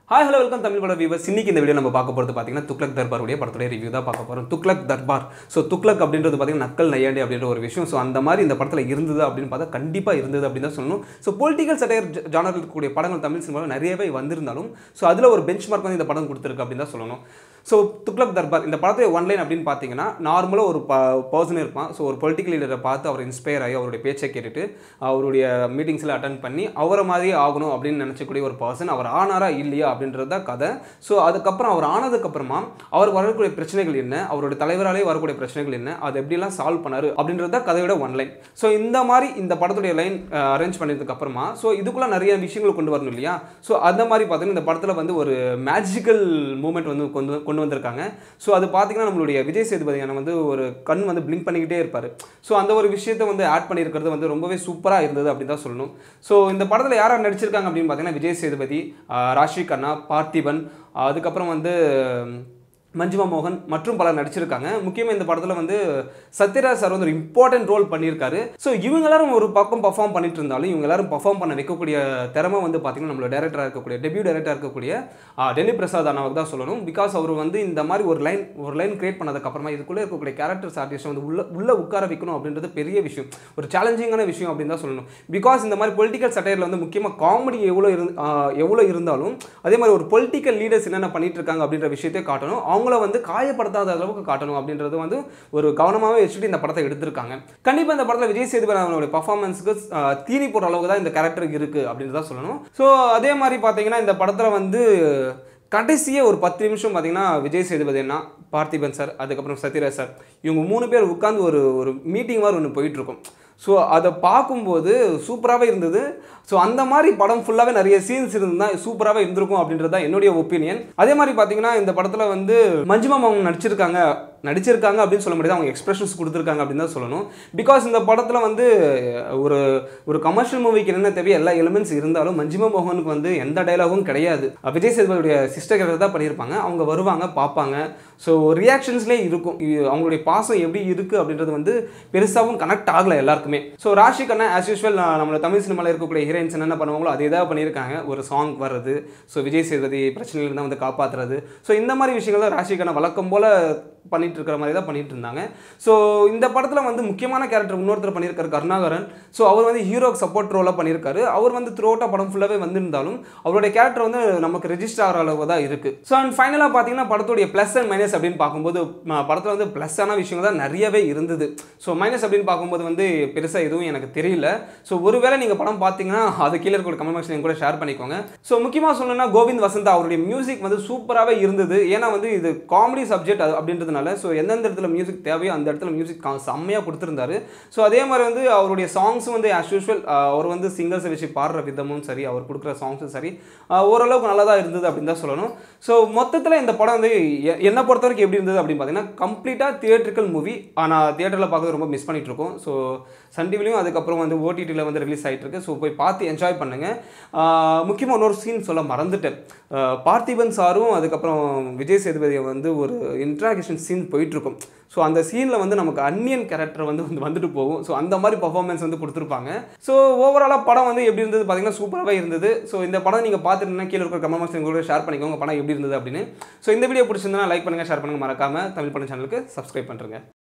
Hi hello welcome Tamil பட viewers. இன்னைக்கு இந்த வீடியோ நம்ம பார்க்க போகிறது பார்த்தீங்கன்னா துக்ளக் தர்பாருடைய படத்துடைய ரிவ்யூ தான் பார்க்க போகிறோம். துக்ளக் தர்பார். ஸோ துக்ளக் அப்படின்றது பார்த்தீங்கன்னா நக்கல் நையாண்டி அப்படின்ற ஒரு விஷயம். ஸோ அந்த மாதிரி இந்த படத்தில் இருந்தது அப்படின்னு பார்த்தா கண்டிப்பாக இருந்தது அப்படின்னு தான் சொல்லணும். ஸோ பொலிட்டிக்கல் சட்டையர் ஜானரில் இருக்கக்கூடிய படங்கள் தமிழ் சினிமாவில் நிறையவே வந்திருந்தாலும் ஸோ அதில் ஒரு பெஞ்ச் மார்க் வந்து இந்த படம் கொடுத்துருக்கு அப்படின்னு தான் சொல்லணும். ஸோ துக்ளக் தர்பார் இந்த படத்தை ஒன்லைன் அப்படின்னு பார்த்தீங்கன்னா நார்மலாக ஒரு பர்சன் இருப்பான். ஸோ ஒரு பொலிட்டிக்கல் லீடரை பார்த்து அவர் இன்ஸ்பயர் ஆகி அவருடைய பேச்சை கேட்டுட்டு அவருடைய மீட்டிங்ஸில் அட்டன் பண்ணி அவரை மாதிரியே ஆகணும் அப்படின்னு நினச்சக்கூடிய ஒரு பர்சன் அவர் ஆனாரா இல்லையா அப்படின்றது தான் கதை. ஸோ அதுக்கப்புறம் அவர் ஆனதுக்கப்புறமா அவர் வரக்கூடிய பிரச்சனைகள் என்ன, அவருடைய தலைவராலே வரக்கூடிய பிரச்சனைகள் என்ன, அதை எப்படிலாம் சால்வ் பண்ணாரு அப்படின்றது தான் கதையோட ஒன்லைன். ஸோ இந்த மாதிரி இந்த படத்துடைய லைன் அரேஞ்ச் பண்ணதுக்கு அப்புறமா ஸோ இதுக்குள்ள நிறைய விஷயங்கள் கொண்டு வரணும் இல்லையா. ஸோ அந்த மாதிரி பார்த்தீங்கன்னா இந்த படத்தில் வந்து ஒரு மேஜிக்கல் மூமெண்ட் வந்து கொண்டு வந்திருக்காங்க. ஸோ அது பார்த்தீங்கன்னா நம்மளுடைய விஜய் சேதுபதியான வந்து ஒரு கண் வந்து பிளிங்க் பண்ணிக்கிட்டே இருப்பார். ஸோ அந்த ஒரு விஷயத்தை வந்து ஆட் பண்ணியிருக்கிறது வந்து ரொம்பவே சூப்பராக இருந்தது அப்படின்னு தான் சொல்லணும். ஸோ இந்த படத்தில் யாராக நடிச்சிருக்காங்க அப்படின்னு பார்த்தீங்கன்னா விஜய் சேதுபதி, ராஷி கண்ணா, பார்த்திபன், அதுக்கப்புறம் வந்து மஞ்சிமா மோகன் மற்றும் பலர் நடிச்சிருக்காங்க. முக்கியமாக இந்த படத்தில் வந்து சத்யராஜ் சார் வந்து ஒரு இம்பார்ட்டன்ட் ரோல் பண்ணியிருக்காரு. ஸோ இவங்க எல்லாரும் ஒரு பக்கம் பர்ஃபார்ம் பண்ணிட்டு இருந்தாலும் இவங்க எல்லாரும் பர்ஃபார்ம் பண்ண வைக்கக்கூடிய திறமை வந்து பார்த்தீங்கன்னா நம்மளோட டேரக்டராக இருக்கக்கூடிய டெபியூ டேரக்டராக இருக்கக்கூடிய டெல்லி பிரசாத் அண்ணாவுக்கு தான் சொல்லணும். பிகாஸ் அவர் வந்து இந்த மாதிரி ஒரு லைன் கிரியேட் பண்ணதுக்கப்புறமா இதுக்குள்ளே இருக்கக்கூடிய கேரக்டர்ஸ் ஆர்டிஸ்ட் வந்து உள்ள உட்கார வைக்கணும் அப்படின்றது பெரிய விஷயம், ஒரு சேலஞ்சிங்கான விஷயம் அப்படின்னு தான் சொல்லணும். பிகாஸ் இந்த மாதிரி பொலிட்டிக்கல் சட்டையில் வந்து முக்கியமாக காமெடி எவ்வளோ இருந்தாலும் அதே மாதிரி ஒரு பொலிட்டிக்கல் லீடர்ஸ் என்னென்ன பண்ணிட்டு இருக்காங்க அப்படின்ற விஷயத்தை காட்டணும், அவங்கள வந்து காயப்படுத்தாத அளவுக்கு காட்டணும் அப்படின்றது வந்து ஒரு கவனமாகவே வச்சுட்டு இந்த படத்தை எடுத்திருக்காங்க. கண்டிப்பாக இந்த படத்தில் விஜய் சேதுபதி அவங்களுடைய பர்ஃபார்மன்ஸுக்கு தீனி போடுற அளவுக்கு தான் இந்த கேரக்டர் இருக்குது அப்படின்னு தான் சொல்லணும். ஸோ அதே மாதிரி பார்த்தீங்கன்னா இந்த படத்தில் வந்து கடைசியே ஒரு 10 நிமிஷம் பார்த்தீங்கன்னா விஜய் சேதுபதி அண்ணா, பார்த்திபன் சார், அதுக்கப்புறம் சத்யராஜ் சார் இவங்க 3 பேர் உட்காந்து ஒரு மீட்டிங் மாதிரி ஒன்று போயிட்டுருக்கும். ஸோ அதை பார்க்கும்போது சூப்பராகவே இருந்தது. ஸோ அந்த மாதிரி படம் ஃபுல்லாகவே நிறைய சீன்ஸ் இருந்தால் சூப்பராகவே இருந்திருக்கும் அப்படின்றது தான் என்னுடைய ஒப்பீனியன். அதே மாதிரி பார்த்தீங்கன்னா இந்த படத்தில் வந்து மஞ்சிமா மோகன் நடிச்சிருக்காங்க அப்படின்னு சொல்ல முடியாது, அவங்க எக்ஸ்பிரஷன்ஸ் கொடுத்துருக்காங்க அப்படின்னு தான் சொல்லணும். பிகாஸ் இந்த படத்தில் வந்து ஒரு கமர்ஷியல் மூவிக்கு என்னென்ன தேவையோ எல்லா எலிமெண்ட்ஸ் இருந்தாலும் மஞ்சிமா மோகனுக்கு வந்து எந்த டைலாகும் கிடையாது. விஜய் சேதுபதியுடைய சிஸ்டர் கேரக்டர் தான் பண்ணியிருப்பாங்க. அவங்க வருவாங்க, பார்ப்பாங்க. ஸோ ரியாக்ஷன்ஸ்லேயே இருக்கும் அவங்களுடைய பாசம் எப்படி இருக்குது அப்படின்றது வந்து பெருசாகவும் கனெக்ட் ஆகலை எல்லாருக்குமே. So Raashi Khanna as usual நம்ம தமிழ் சினிமாவில் இருக்கக்கூடிய ஹீரோயின்ஸ் என்னென்ன பண்ணுவாங்களோ அதே தான் பண்ணியிருக்காங்க. ஒரு சாங் வர்றது, ஸோ விஜய் சேதுபதி பிரச்சனைகள் தான் வந்து காப்பாற்றுறது, ஸோ இந்த மாதிரி விஷயங்கள் தான் ராஷி கண்ணா வழக்கம் போல் பண்ணிட்டு இருக்கிற மாதிரி தான் பண்ணிட்டு இருந்தாங்க. ஸோ இந்த படத்தில் வந்து முக்கியமான கேரக்டர் இன்னொருத்தர் பண்ணியிருக்காரு கருணாகரன். ஸோ அவர் வந்து ஹீரோக்கு சப்போர்ட் ரோலாக பண்ணியிருக்காரு. அவர் வந்து த்ரூ அவுட்டாக படம் ஃபுல்லாகவே வந்திருந்தாலும் அவருடைய கேரக்டர் வந்து நமக்கு ரெஜிஸ்டர் ஆகிற அளவு தான் இருக்குது. ஸோ அண்ட் ஃபைனலாக பார்த்தீங்கன்னா படத்துடைய ப்ளஸ் அண்ட் மைனஸ் அப்படின்னு பார்க்கும்போது படத்தில் வந்து ப்ளஸ்ஸான விஷயங்கள் தான் நிறையவே இருந்தது. ஸோ மைனஸ் அப்படின்னு பார்க்கும்போது வந்து பெருசாக எதுவும் எனக்கு தெரியல. ஸோ ஒருவேளை நீங்கள் படம் பார்த்தீங்கன்னா அது கீழே இருக்கிற கமெண்ட் பாக்ஸில் கூட ஷேர் பண்ணிக்கோங்க. ஸோ முக்கியமாக சொல்லணும்னா கோவிந்த் வசந்தா அவருடைய மியூசிக் வந்து சூப்பராகவே இருந்தது. ஏன்னா வந்து இது காமெடி சப்ஜெக்ட் அப்படின்றது. ஸோ எந்தெந்த இடத்துல மியூசிக் தேவையோ அந்த இடத்துல மியூசிக் செம்மையாக கொடுத்துருந்தாரு. ஸோ அதே மாதிரி வந்து அவருடைய சாங்ஸும் வந்து ஆஸ் யூஸ்வல் அவர் வந்து சிங்கர்ஸை வச்சு பாடுற விதமும் சரி, அவர் கொடுக்குற சாங்ஸும் சரி ஓரளவுக்கு நல்லா தான் இருந்தது அப்படின்னு தான் சொல்லணும். ஸோ மொத்தத்தில் இந்த படம் வந்து என்னை பொறுத்த வரைக்கும் எப்படி இருந்தது அப்படின்னு பார்த்தீங்கன்னா கம்ப்ளீட்டாக தியேட்ரிக்கல் மூவி. ஆனால் தியேட்டரில் பார்க்கறது ரொம்ப மிஸ் பண்ணிட்டு இருக்கோம். ஸோ சன் டிவிலையும் அதுக்கப்புறம் வந்து ஓடிடியில் வந்து ரிலீஸ் ஆகிட்டு இருக்கு. ஸோ போய் பார்த்து என்ஜாய் பண்ணுங்கள். முக்கியமாக இன்னொரு சீன் சொல்ல மறந்துட்டேன். பார்த்திபன் சாரும் அதுக்கப்புறம் விஜய் சேதுபதியை வந்து ஒரு இன்ட்ராகேஷன் சீன் போயிட்டுருக்கும். ஸோ அந்த சீனில் வந்து நமக்கு அன்னியன் கேரக்டர் வந்துட்டு போகும். ஸோ அந்த மாதிரி பர்ஃபார்மன்ஸ் வந்து கொடுத்துருப்பாங்க. ஸோ ஓவராலாக படம் வந்து எப்படி இருந்தது பார்த்தீங்கன்னா சூப்பராகவே இருந்தது. ஸோ இந்த படம் நீங்கள் பார்த்துட்டுனா கீழே இருக்கிற கமெண்ட் பாக்ஸில் கூட ஷேர் பண்ணிக்கோங்க படம் எப்படி இருந்தது அப்படின்னு. ஸோ இந்த வீடியோ பிடிச்சிருந்தா லைக் பண்ணுங்கள், ஷேர் பண்ணுங்கள், மறக்காமல் தமிழ் படம் சேனலுக்கு சப்ஸ்கிரைப் பண்ணுறேங்க.